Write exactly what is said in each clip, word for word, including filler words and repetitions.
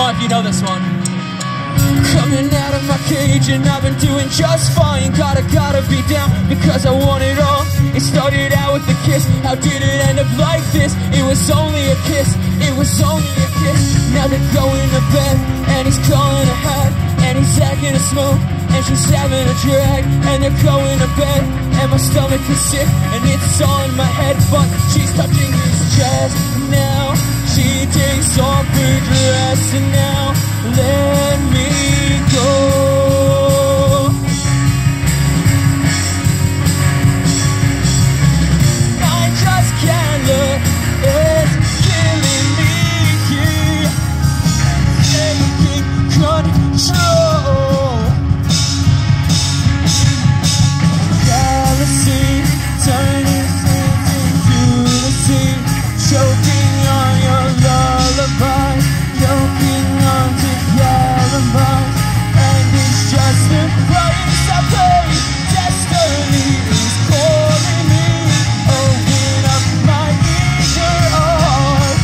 on if you know this one. Coming out of my cage and I've been doing just fine. Gotta, gotta be down because I want it all. It started out with a kiss, how did it end up like this? It was only a kiss, it was only a kiss. Now they're going to bed and he's calling ahead, and he's acting a smoke and she's having a drag. And they're going to bed and my stomach is sick and it's all in my head, but she's touching his chest now. She takes off her dress and now let me go. I just can't look, it's killing me here, taking control. Jealousy turning into the sea, choking on your lullaby, choking on to alibis. And it's just a price I pay. Destiny is calling me. Open up my eager heart.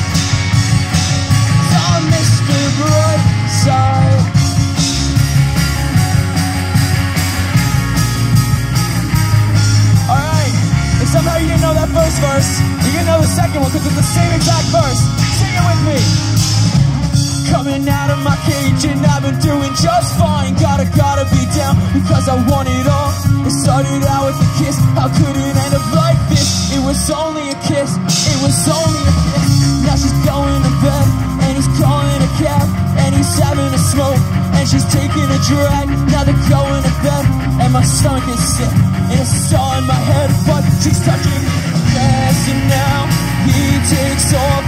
I'm Mister Brightside. Alright, if somehow you didn't know that first verse, you're gonna know the second one because it's the same exact verse. Sing it with me. Coming out of my cage and I've been doing just fine. Gotta, gotta be down because I want it all. It started out with a kiss, how could it end up like this? It was only a kiss, it was only a kiss. Now she's going to bed and he's calling a cab, and he's having a smoke and she's taking a drag. Now they're going to bed and my stomach is sick and it's all in my head, but she's touching me. Yes, and now he takes off